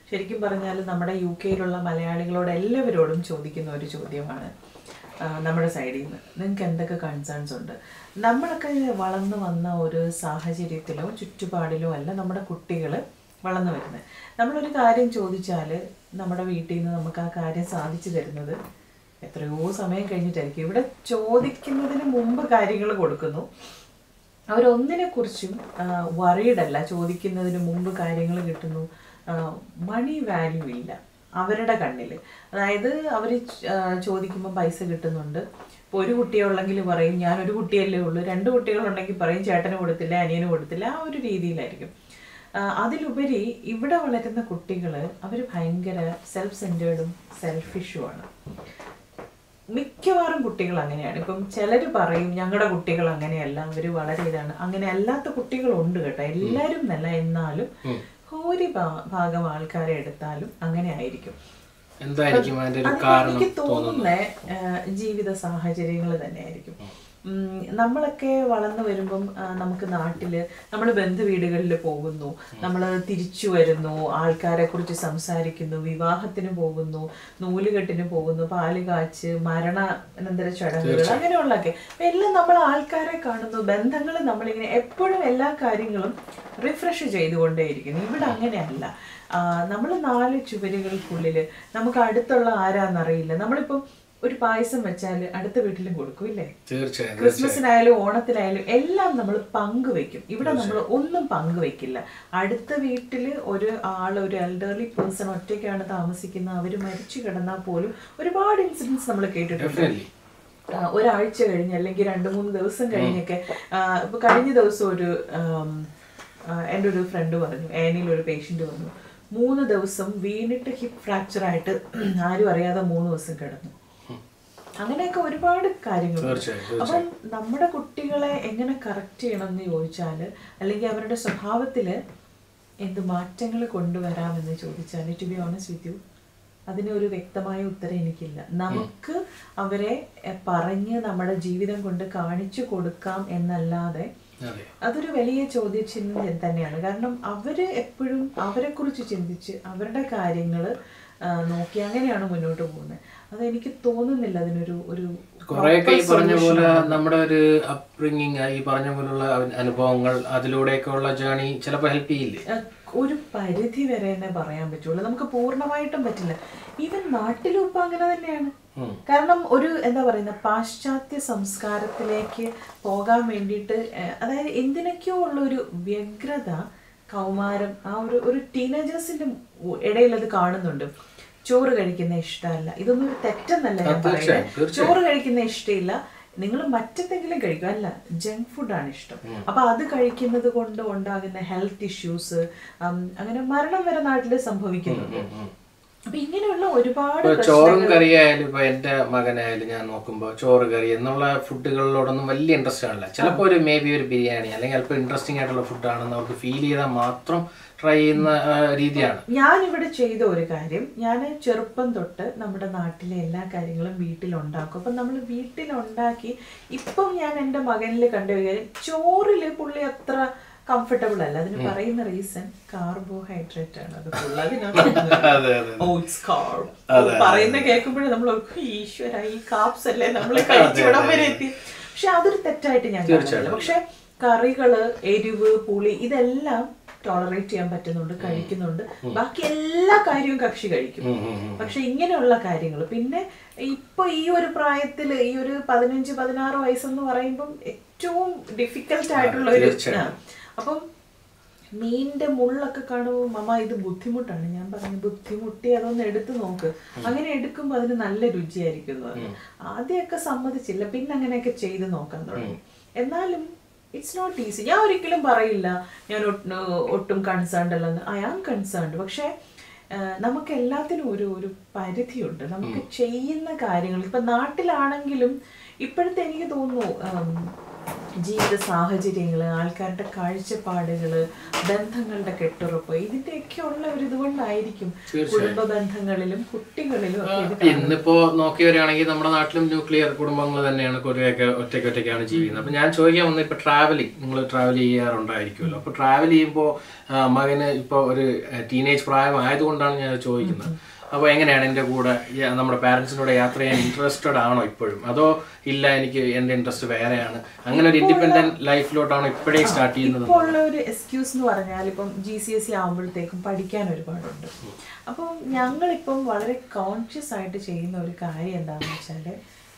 ശരിക്കും പറഞ്ഞാൽ നമ്മുടെ UK-യിലുള്ള മലയാളികളോട് എല്ലാവരോടും ചോദിക്കുന്ന ഒരു ചോദ്യമാണ് നമ്മുടെ സൈഡിൽ നിന്ന്, നിങ്ങൾക്ക് എന്തൊക്കെ കൺസേൺസ് ഉണ്ട്? നമ്മളൊക്കെ വളർന്നു വന്ന ഒരു സാഹചര്യത്തിലോ ചുറ്റുപാടിലോ അല്ല നമ്മുടെ കുട്ടികൾ വളർന്നു വരുന്നത്. നമ്മളൊരു കാര്യം ചോദിച്ചാൽ നമ്മുടെ വീട്ടിൽ നിന്ന് നമുക്ക് ആ കാര്യം സാധിച്ചു തരുന്നത് എത്രയോ സമയം കഴിഞ്ഞിട്ടായിരിക്കും. ഇവിടെ ചോദിക്കുന്നതിന് മുമ്പ് കാര്യങ്ങൾ കൊടുക്കുന്നു. അവരൊന്നിനെക്കുറിച്ചും വറീഡല്ല, ചോദിക്കുന്നതിന് മുമ്പ് കാര്യങ്ങൾ കിട്ടുന്നു. മണി വാല്യൂ ഇല്ല അവരുടെ കണ്ണിൽ. അതായത് അവർ ചോദിക്കുമ്പോൾ പൈസ കിട്ടുന്നുണ്ട്. ഇപ്പോൾ ഒരു കുട്ടിയുള്ളെങ്കിൽ പറയും ഞാനൊരു കുട്ടിയല്ലേ ഉള്ളൂ, 2 കുട്ടികളുണ്ടെങ്കിൽ പറയും ചേട്ടന് കൊടുത്തില്ല അനിയന് കൊടുത്തില്ല, ആ ഒരു രീതിയിലായിരിക്കും. അതിലുപരി ഇവിടെ വളരുന്ന കുട്ടികൾ അവർ ഭയങ്കര സെൽഫ് സെൻറ്റേർഡും സെൽഫിഷുമാണ്. മിക്കവാറും കുട്ടികൾ അങ്ങനെയാണ്. ഇപ്പം ചിലർ പറയും ഞങ്ങളുടെ കുട്ടികൾ അങ്ങനെയല്ല, അവർ വളരെ ഇതാണ്. അങ്ങനെ അല്ലാത്ത കുട്ടികളുണ്ട് കേട്ടോ, എല്ലാവരും എന്നല്ല, എന്നാലും ഭൂരിഭാഗം ആൾക്കാരെ എടുത്താലും അങ്ങനെ ആയിരിക്കും. എനിക്ക് തോന്നുന്ന ജീവിത സാഹചര്യങ്ങൾ തന്നെയായിരിക്കും. നമ്മളൊക്കെ വളർന്നു വരുമ്പം നമുക്ക് നാട്ടില് നമ്മൾ ബന്ധുവീടുകളിൽ പോകുന്നു, നമ്മൾ തിരിച്ചു വരുന്നു, ആൾക്കാരെ കുറിച്ച് സംസാരിക്കുന്നു, വിവാഹത്തിന് പോകുന്നു, നൂലുകെട്ടിന് പോകുന്നു, പാല് കാച്ച്, മരണാനന്തര ചടങ്ങുകൾ, അങ്ങനെയുള്ളതൊക്കെ എല്ലാം നമ്മൾ ആൾക്കാരെ കാണുന്നു, ബന്ധങ്ങൾ നമ്മളിങ്ങനെ എപ്പോഴും എല്ലാ കാര്യങ്ങളും റിഫ്രഷ് ചെയ്തുകൊണ്ടേയിരിക്കുന്നു. ഇവിടെ അങ്ങനെയല്ല. നമ്മൾ 4 ചുവരുകൾക്കുള്ളിൽ നമുക്ക് അടുത്തുള്ള ആരാന്നറിയില്ല. നമ്മളിപ്പം ഒരു പായസം വെച്ചാൽ അടുത്ത വീട്ടിലും കൊടുക്കും ഇല്ലേ? തീർച്ചയായും. ക്രിസ്മസിനായാലും ഓണത്തിനായാലും എല്ലാം നമ്മൾ പങ്കുവെക്കും. ഇവിടെ നമ്മൾ ഒന്നും പങ്കുവെക്കില്ല. അടുത്ത വീട്ടിൽ ഒരു എൽഡർലി പേഴ്സൺ ഒറ്റയ്ക്കാണ് താമസിക്കുന്നത്, അവർ മരിച്ചു കിടന്നാൽ പോലും ഒരുപാട് ഇൻസിഡൻസ് നമ്മൾ കേട്ടിട്ടുണ്ട്. ഒരാഴ്ച കഴിഞ്ഞ് അല്ലെങ്കിൽ 2-3 ദിവസം കഴിഞ്ഞൊക്കെ. ഇപ്പൊ കഴിഞ്ഞ ദിവസം എൻ്റെ ഒരു ഫ്രണ്ട് പറഞ്ഞു, ഏനിയിൽ ഒരു പേഷ്യന്റ് വന്നു, 3 ദിവസം വീണിട്ട് ഹിപ്പ് ഫ്രാക്ചർ ആയിട്ട് ആരും അറിയാതെ 3 ദിവസം കിടന്നു. അങ്ങനെയൊക്കെ ഒരുപാട് കാര്യങ്ങളുണ്ട്. അപ്പം നമ്മുടെ കുട്ടികളെ എങ്ങനെ കറക്റ്റ് ചെയ്യണം എന്ന് ചോദിച്ചാൽ, അല്ലെങ്കിൽ അവരുടെ സ്വഭാവത്തിൽ എന്ത് മാറ്റങ്ങൾ കൊണ്ടുവരാമെന്ന് ചോദിച്ചാൽ, to be honest with you, അതിനൊരു വ്യക്തമായ ഉത്തരം എനിക്കില്ല. നമുക്ക് അവരെ പറഞ്ഞ് നമ്മുടെ ജീവിതം കൊണ്ട് കാണിച്ചു കൊടുക്കാം എന്നല്ലാതെ അതൊരു വലിയ ചോദ്യചിഹ്നം തന്നെയാണ്. കാരണം അവര് എപ്പോഴും അവരെ കുറിച്ച് ചിന്തിച്ച് അവരുടെ കാര്യങ്ങൾ നോക്കി അങ്ങനെയാണ് മുന്നോട്ട് പോകുന്നത്. അതെനിക്ക് തോന്നുന്നില്ല അതിനൊരു പറഞ്ഞ പോലെ നമ്മുടെ ഒരു അപ്ബ്രിങ്ങിങ്, ഈ പറഞ്ഞ പോലുള്ള അനുഭവങ്ങൾ, അതിലൂടെയൊക്കെ ഉള്ള ജേർണി ചിലപ്പോൾ ഹെൽപ്പ് ചെയ്യില്ലേ? ഒരു പരിധി വരെ തന്നെ പറയാൻ പറ്റുള്ളൂ, നമുക്ക് പൂർണ്ണമായിട്ടും പറ്റില്ല. ഈവൻ നാട്ടിലും ഇപ്പം അങ്ങനെ തന്നെയാണ്. കാരണം എന്താ പറയുന്ന പാശ്ചാത്യ സംസ്കാരത്തിലേക്ക് പോകാൻ വേണ്ടിയിട്ട്, അതായത് എന്തിനൊക്കെയോ ഉള്ള ഒരു വ്യഗ്രത, കൗമാരം, ആ ഒരു ടീനേജേഴ്സിന്റെ ഇടയിൽ അത് കാണുന്നുണ്ട്. ചോറ് കഴിക്കുന്ന ഇഷ്ടമല്ല, ഇതൊന്നും ഒരു തെറ്റെന്നല്ല ഞാൻ പറയുന്നത്. ചോറ് കഴിക്കുന്ന ഇഷ്ടമില്ല, നിങ്ങൾ മറ്റെന്തെങ്കിലും കഴിക്കും, അല്ല ജങ്ക് ഫുഡാണ് ഇഷ്ടം. അപ്പൊ അത് കഴിക്കുന്നത് കൊണ്ട് ഉണ്ടാകുന്ന ഹെൽത്ത് ഇഷ്യൂസ്, അങ്ങനെ മരണം വരെ നാട്ടില് സംഭവിക്കുന്നുണ്ട്. അപ്പൊ ഇങ്ങനെയുള്ള ഒരുപാട് ചോറും കറിയായാലും ഇപ്പൊ എന്റെ മകനായാലും ഞാൻ നോക്കുമ്പോ ചോറ് കറി എന്നുള്ള ഫുഡുകളിലോടൊന്നും വലിയ ഇൻട്രസ്റ്റ് ആണല്ല. ചിലപ്പോൾ ഒരു മേ ബി ഒരു ബിരിയാണി അല്ലെങ്കിൽ അല്പം ഇൻട്രസ്റ്റിംഗ് ആയിട്ടുള്ള ഫുഡാണെന്ന് അവർക്ക് ഫീൽ ചെയ്താൽ മാത്രം ട്രൈ ചെയ്യുന്ന രീതിയാണ്. ഞാനിവിടെ ചെയ്ത ഒരു കാര്യം, ഞാൻ ചെറുപ്പം തൊട്ട് നമ്മുടെ നാട്ടിലെ എല്ലാ കാര്യങ്ങളും വീട്ടിലുണ്ടാക്കും. അപ്പം നമ്മൾ വീട്ടിലുണ്ടാക്കി ഇപ്പം ഞാൻ എൻ്റെ മകനിൽ കണ്ടുപോയി, ചോറില് പുള്ളി അത്ര കംഫർട്ടബിൾ അല്ല. അതിന് പറയുന്ന റീസൺ കാർബോഹൈഡ്രേറ്റ് ആണ്. അത് പറയുന്ന കേൾക്കുമ്പോഴേ നമ്മൾ ഈശ്വര ഈ കാപ്സ് അല്ലേ നമ്മൾ കഴിച്ചുവിടാൻ വരെ എത്തി. പക്ഷെ അതൊരു തെറ്റായിട്ട് ഞാൻ കാണുന്നില്ല. പക്ഷെ കറികള്, എരിവ്, പുളി ഇതെല്ലാം ടോളറേറ്റ് ചെയ്യാൻ പറ്റുന്നുണ്ട്, കഴിക്കുന്നുണ്ട്. ബാക്കി എല്ലാ കാര്യവും കക്ഷി കഴിക്കും. പക്ഷെ ഇങ്ങനെയുള്ള കാര്യങ്ങൾ പിന്നെ ഇപ്പൊ ഈ ഒരു പ്രായത്തിൽ, ഈ ഒരു 15-16 വയസ്സെന്ന് പറയുമ്പം ഏറ്റവും ഡിഫിക്കൽട്ട് ആയിട്ടുള്ള ഒരു, അപ്പം മീനിന്റെ മുള്ളൊക്കെ കാണുമ്പോൾ മമ്മ ഇത് ബുദ്ധിമുട്ടാണ്. ഞാൻ പറഞ്ഞു ബുദ്ധിമുട്ടി അതൊന്ന് എടുത്തു നോക്ക്. അങ്ങനെ എടുക്കുമ്പോൾ അതിന് നല്ല രുചിയായിരിക്കും. ആദ്യമൊക്കെ സമ്മതിച്ചില്ല, പിന്നെ അങ്ങനെയൊക്കെ ചെയ്ത് നോക്കാൻ തുടങ്ങി. എന്നാലും ഇറ്റ്സ് നോട്ട് ഈസി. ഞാൻ ഒരിക്കലും പറയില്ല ഞാൻ ഒട്ടും കൺസേൺഡ് അല്ലെന്ന്. I am concerned. പക്ഷെ നമുക്ക് എല്ലാത്തിനും ഒരു പരിധിയുണ്ട്. നമുക്ക് ചെയ്യുന്ന കാര്യങ്ങൾ ഇപ്പൊ നാട്ടിലാണെങ്കിലും ഇപ്പോഴത്തെ എനിക്ക് തോന്നുന്നു ജീവിത സാഹചര്യങ്ങള്, ആൾക്കാരുടെ കാഴ്ചപ്പാടുകള്, ബന്ധങ്ങളുടെ കെട്ടുറപ്പ്, ഇതിന്റെയൊക്കെ ഉള്ള ഒരു ഇതുകൊണ്ടായിരിക്കും കുടുംബ ബന്ധങ്ങളിലും കുട്ടികളിലും ഒക്കെ. ഇന്നിപ്പോ നോക്കി വരികയാണെങ്കിൽ നമ്മുടെ നാട്ടിലും ന്യൂക്ലിയർ കുടുംബങ്ങൾ തന്നെയാണ് കുറേയൊക്കെ ഒറ്റയ്ക്കാണ് ജീവിക്കുന്നത്. അപ്പൊ ഞാൻ ചോദിക്കാൻ വന്നത്, ഇപ്പൊ ട്രാവലിംഗ്, നിങ്ങൾ ട്രാവൽ ചെയ്യാറുണ്ടായിരിക്കുമല്ലോ. അപ്പൊ ട്രാവൽ ചെയ്യുമ്പോൾ മകന് ഇപ്പൊ ഒരു ടീനേജ് പ്രായം ആയതുകൊണ്ടാണ് ഞാൻ ചോദിക്കുന്നത്. അപ്പോൾ എങ്ങനെയാണ് എൻ്റെ കൂടെ നമ്മുടെ പാരൻസിനോട് യാത്ര ചെയ്യാൻ ഇൻട്രസ്റ്റഡ് ആണോ ഇപ്പോഴും, അതോ ഇല്ല എനിക്ക് എൻ്റെ ഇൻട്രസ്റ്റ് വേറെയാണ്, അങ്ങനെ ഒരു ഇൻഡിപെൻഡന്റ് ലൈഫിലോട്ടാണ് ഇപ്പോഴേ സ്റ്റാർട്ട് ചെയ്യുന്നത്? ഇപ്പോൾ ഉള്ള ഒരു എക്സ്ക്യൂസ് എന്ന് പറഞ്ഞാൽ ഇപ്പം GCSE ആകുമ്പോഴത്തേക്കും പഠിക്കാൻ ഒരുപാടുണ്ട്. അപ്പം ഞങ്ങളിപ്പം വളരെ കോൺഷ്യസ് ആയിട്ട് ചെയ്യുന്ന ഒരു കാര്യം എന്താണെന്ന് വെച്ചാൽ,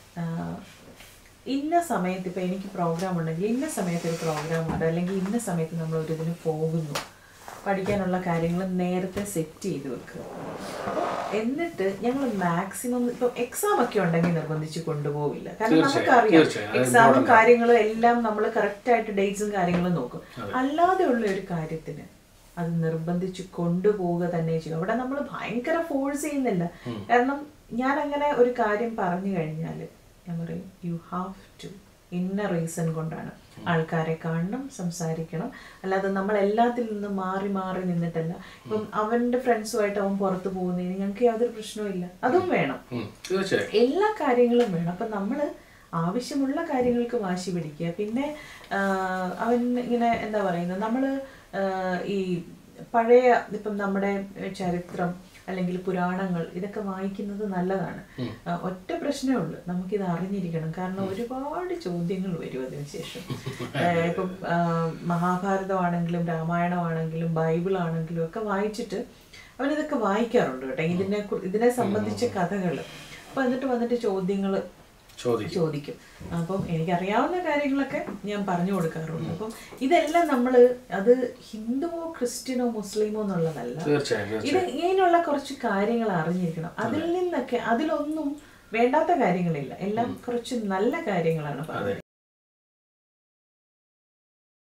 ഇന്ന സമയത്ത് ഇപ്പം എനിക്ക് പ്രോഗ്രാം ഉണ്ടെങ്കിൽ ഇന്ന സമയത്ത് ഒരു പ്രോഗ്രാം ഉണ്ട്, അല്ലെങ്കിൽ ഇന്ന സമയത്ത് നമ്മൾ ഒരു ഇതിന് പോകുന്നു, പഠിക്കാനുള്ള കാര്യങ്ങൾ നേരത്തെ സെറ്റ് ചെയ്ത് വെക്കുക. എന്നിട്ട് ഞങ്ങൾ മാക്സിമം ഇപ്പം എക്സാം ഒക്കെ ഉണ്ടെങ്കിൽ നിർബന്ധിച്ച് കൊണ്ടുപോകില്ല. കാരണം നമുക്കറിയാം എക്സാമും കാര്യങ്ങളും എല്ലാം നമ്മൾ കറക്റ്റായിട്ട് ഡേറ്റ്സും കാര്യങ്ങളും നോക്കും. അല്ലാതെ ഉള്ള ഒരു കാര്യത്തിന് അത് നിർബന്ധിച്ച് കൊണ്ടുപോവുക തന്നെ ചെയ്യും. അവിടെ നമ്മൾ ഭയങ്കര ഫോഴ്സ് ചെയ്യുന്നില്ല. കാരണം ഞാൻ അങ്ങനെ ഒരു കാര്യം പറഞ്ഞു കഴിഞ്ഞാൽ ഞാൻ പറയും, യു ഹാവ് ടു, ഇന്ന റീസൺ കൊണ്ടാണ്. ആൾക്കാരെ കാണണം, സംസാരിക്കണം. അല്ലാതെ നമ്മൾ എല്ലാത്തിൽ നിന്നും മാറി മാറി നിന്നിട്ടല്ല. ഇപ്പം അവന്റെ ഫ്രണ്ട്സുമായിട്ട് അവൻ പുറത്തു പോകുന്നതിന് ഞങ്ങൾക്ക് യാതൊരു പ്രശ്നവും ഇല്ല, അതും വേണം. എല്ലാ കാര്യങ്ങളും വേണം. അപ്പം നമ്മള് ആവശ്യമുള്ള കാര്യങ്ങൾക്ക് വാശി പിടിക്കുക. പിന്നെ അവൻ ഇങ്ങനെ എന്താ പറയുന്നത്, നമ്മള് ഈ പഴയ ഇപ്പം നമ്മുടെ ചരിത്രം അല്ലെങ്കിൽ പുരാണങ്ങൾ ഇതൊക്കെ വായിക്കുന്നത് നല്ലതാണ്. ഒറ്റ പ്രശ്നമേ ഉള്ളൂ, നമുക്കിത് അറിഞ്ഞിരിക്കണം. കാരണം ഒരുപാട് ചോദ്യങ്ങൾ വരും അതിനുശേഷം. ഇപ്പം മഹാഭാരതമാണെങ്കിലും രാമായണമാണെങ്കിലും ബൈബിൾ ആണെങ്കിലും ഒക്കെ വായിച്ചിട്ട് അവനിതൊക്കെ വായിക്കാറുണ്ട് കേട്ടോ, ഇതിനെ സംബന്ധിച്ച കഥകൾ. അപ്പൊ എന്നിട്ട് വന്നിട്ട് ചോദ്യങ്ങൾ ചോദിക്കും. അപ്പം എനിക്കറിയാവുന്ന കാര്യങ്ങളൊക്കെ ഞാൻ പറഞ്ഞു കൊടുക്കാറുണ്ട്. അപ്പം ഇതെല്ലാം നമ്മള് അത് ഹിന്ദുവോ ക്രിസ്ത്യനോ മുസ്ലിമോ എന്നുള്ളതല്ല, ഇത് ഇങ്ങനെയുള്ള കുറച്ച് കാര്യങ്ങൾ അറിഞ്ഞിരിക്കണം. അതിൽ നിന്നൊക്കെ അതിലൊന്നും വേണ്ടാത്ത കാര്യങ്ങളില്ല, എല്ലാം കുറച്ച് നല്ല കാര്യങ്ങളാണ് പറയുന്നത്.